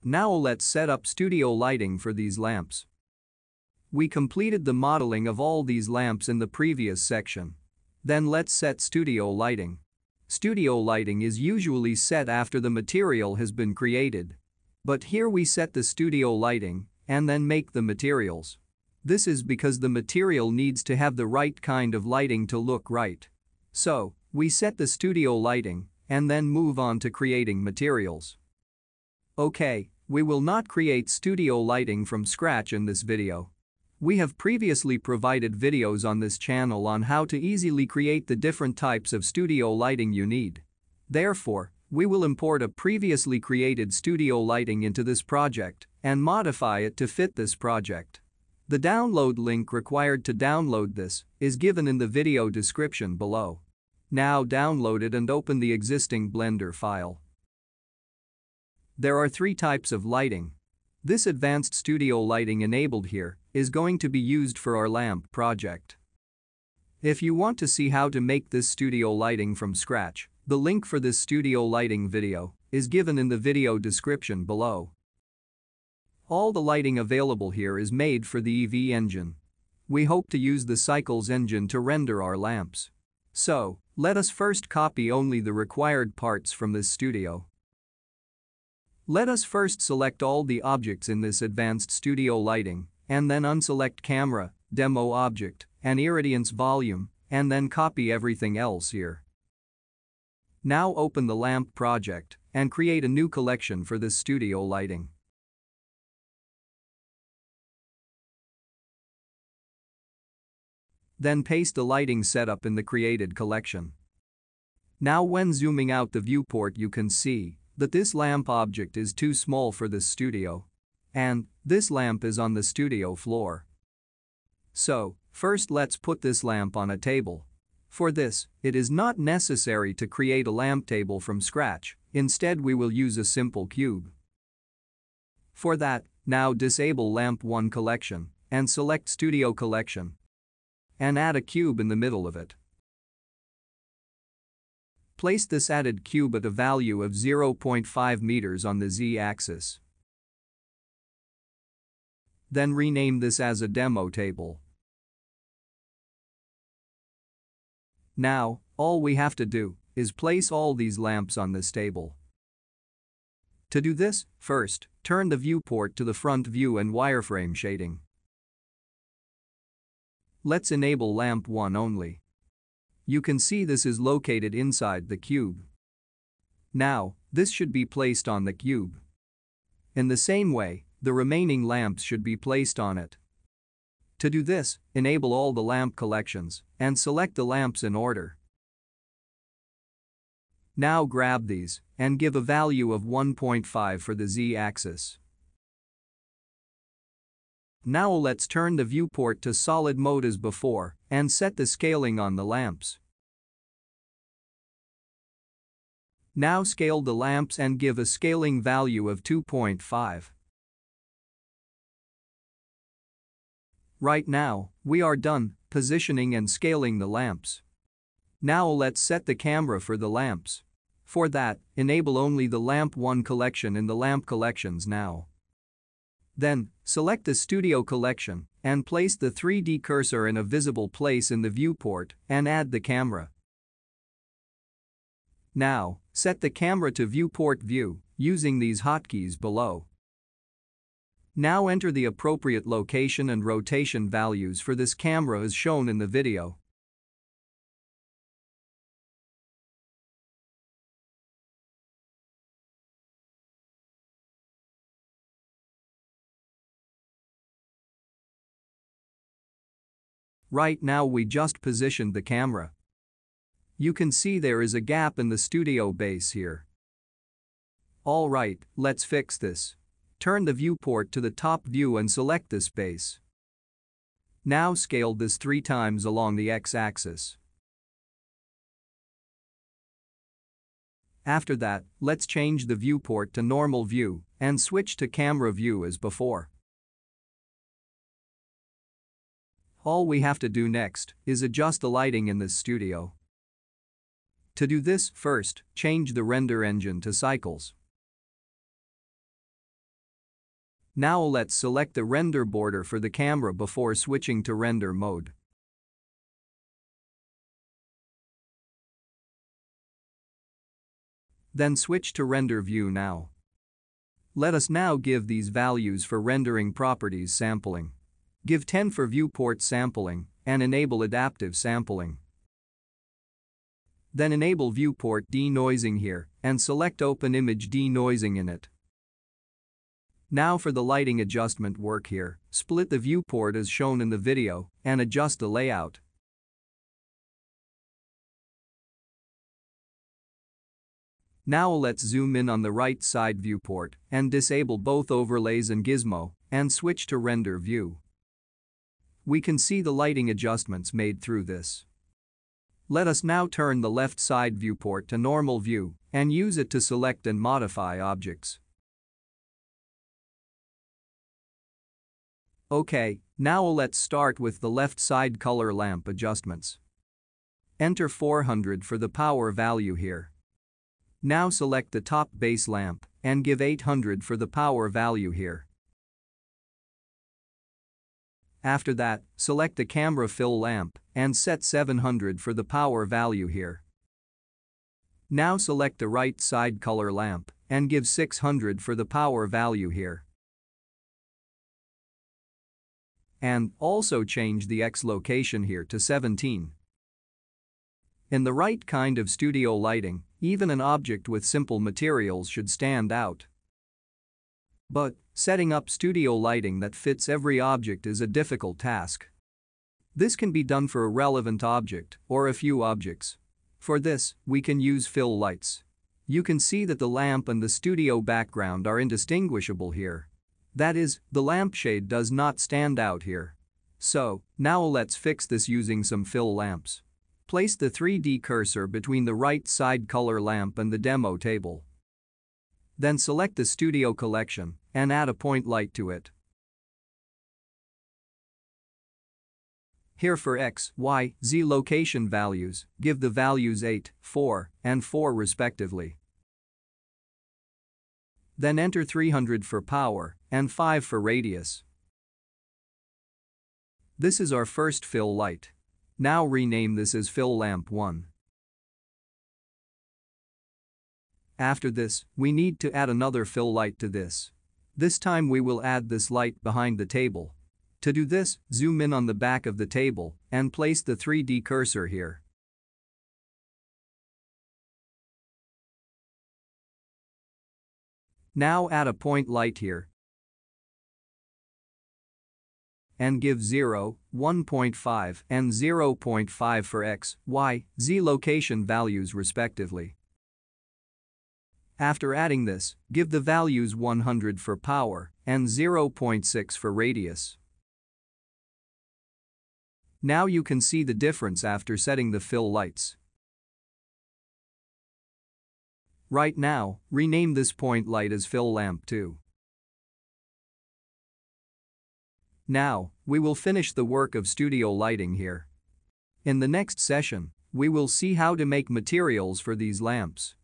Now let's set up studio lighting for these lamps. We completed the modeling of all these lamps in the previous section. Then let's set studio lighting. Studio lighting is usually set after the material has been created. But here we set the studio lighting and then make the materials. This is because the material needs to have the right kind of lighting to look right. So, we set the studio lighting and then move on to creating materials. Okay, we will not create studio lighting from scratch in this video. We have previously provided videos on this channel on how to easily create the different types of studio lighting you need. Therefore, we will import a previously created studio lighting into this project and modify it to fit this project. The download link required to download this is given in the video description below. Now download it and open the existing Blender file. There are 3 types of lighting. This advanced studio lighting enabled here is going to be used for our lamp project. If you want to see how to make this studio lighting from scratch, the link for this studio lighting video is given in the video description below. All the lighting available here is made for the EEVEE engine. We hope to use the Cycles engine to render our lamps. So, let us first copy only the required parts from this studio. Let us first select all the objects in this advanced studio lighting and then unselect camera, demo object, and irradiance volume and then copy everything else here. Now open the lamp project and create a new collection for this studio lighting. Then paste the lighting setup in the created collection. Now when zooming out the viewport you can see that this lamp object is too small for this studio. And this lamp is on the studio floor. So, first let's put this lamp on a table. For this, it is not necessary to create a lamp table from scratch, instead we will use a simple cube. For that, now disable lamp 1 collection and select studio collection. And add a cube in the middle of it. Place this added cube at a value of 0.5 meters on the z-axis. Then rename this as a demo table. Now, all we have to do is place all these lamps on this table. To do this, first, turn the viewport to the front view and wireframe shading. Let's enable lamp 1 only. You can see this is located inside the cube. Now, this should be placed on the cube. In the same way, the remaining lamps should be placed on it. To do this, enable all the lamp collections and select the lamps in order. Now grab these and give a value of 1.5 for the z-axis. Now let's turn the viewport to solid mode as before and set the scaling on the lamps. Now scale the lamps and give a scaling value of 2.5. Right now, we are done positioning and scaling the lamps. Now let's set the camera for the lamps. For that, enable only the lamp 1 collection in the lamp collections now. Then, select the studio collection and place the 3D cursor in a visible place in the viewport and add the camera. Now, set the camera to viewport view using these hotkeys below. Now enter the appropriate location and rotation values for this camera as shown in the video. Right now we just positioned the camera. You can see there is a gap in the studio base here. Alright, let's fix this. Turn the viewport to the top view and select this base. Now scale this 3 times along the x-axis. After that, let's change the viewport to normal view and switch to camera view as before. All we have to do next is adjust the lighting in this studio. To do this, first, change the render engine to Cycles. Now let's select the render border for the camera before switching to render mode. Then switch to render view now. Let us now give these values for rendering properties sampling. Give 10 for viewport sampling and enable adaptive sampling. Then enable viewport denoising here and select open image denoising in it. Now for the lighting adjustment work here, split the viewport as shown in the video and adjust the layout. Now let's zoom in on the right side viewport and disable both overlays and gizmo and switch to render view. We can see the lighting adjustments made through this. Let us now turn the left side viewport to normal view and use it to select and modify objects. Okay, now let's start with the left side color lamp adjustments. Enter 400 for the power value here. Now select the top base lamp and give 800 for the power value here. After that, select the camera fill lamp and set 700 for the power value here. Now select the right side color lamp and give 600 for the power value here. And also change the X location here to 17. In the right kind of studio lighting, even an object with simple materials should stand out. But setting up studio lighting that fits every object is a difficult task. This can be done for a relevant object or a few objects. For this, we can use fill lights. You can see that the lamp and the studio background are indistinguishable here. That is, the lampshade does not stand out here. So, now let's fix this using some fill lamps. Place the 3D cursor between the right side color lamp and the demo table. Then select the studio collection and add a point light to it. Here for X, Y, Z location values, give the values 8, 4, and 4 respectively. Then enter 300 for power and 5 for radius. This is our first fill light. Now rename this as fill lamp 1. After this, we need to add another fill light to this. This time we will add this light behind the table. To do this, zoom in on the back of the table and place the 3D cursor here. Now add a point light here and give 0, 1.5 and 0.5 for X, Y, Z location values respectively. After adding this, give the values 100 for power and 0.6 for radius. Now you can see the difference after setting the fill lights. Right now, rename this point light as fill lamp 2. Now, we will finish the work of studio lighting here. In the next session, we will see how to make materials for these lamps.